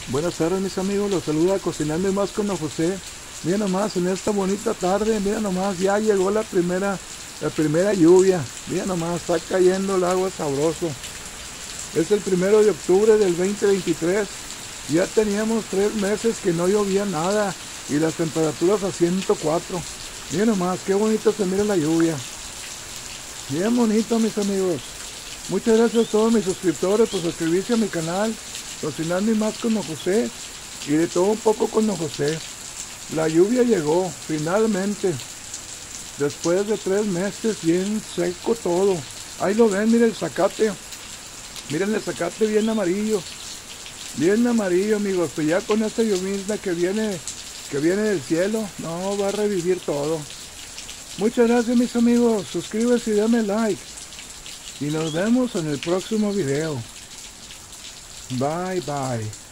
Buenas tardes mis amigos, los saluda Cocinando y Más con Don José. Mira nomás, en esta bonita tarde, mira nomás, ya llegó la primera lluvia. Mira nomás, está cayendo el agua sabroso. Es el 1 de octubre del 2023. Ya teníamos 3 meses que no llovía nada y las temperaturas a 104. Mira nomás, qué bonito se mira la lluvia. Bien bonito mis amigos. Muchas gracias a todos mis suscriptores por suscribirse a mi canal Cocinando y Más con Don José, y de todo un poco con Don José. La lluvia llegó finalmente después de 3 meses, bien seco todo. Ahí lo ven, miren el zacate, miren el zacate bien amarillo amigos. Pues ya con esta lluvia que viene del cielo, no va a revivir todo. Muchas gracias mis amigos, suscríbete y dame like y nos vemos en el próximo video. Bye bye.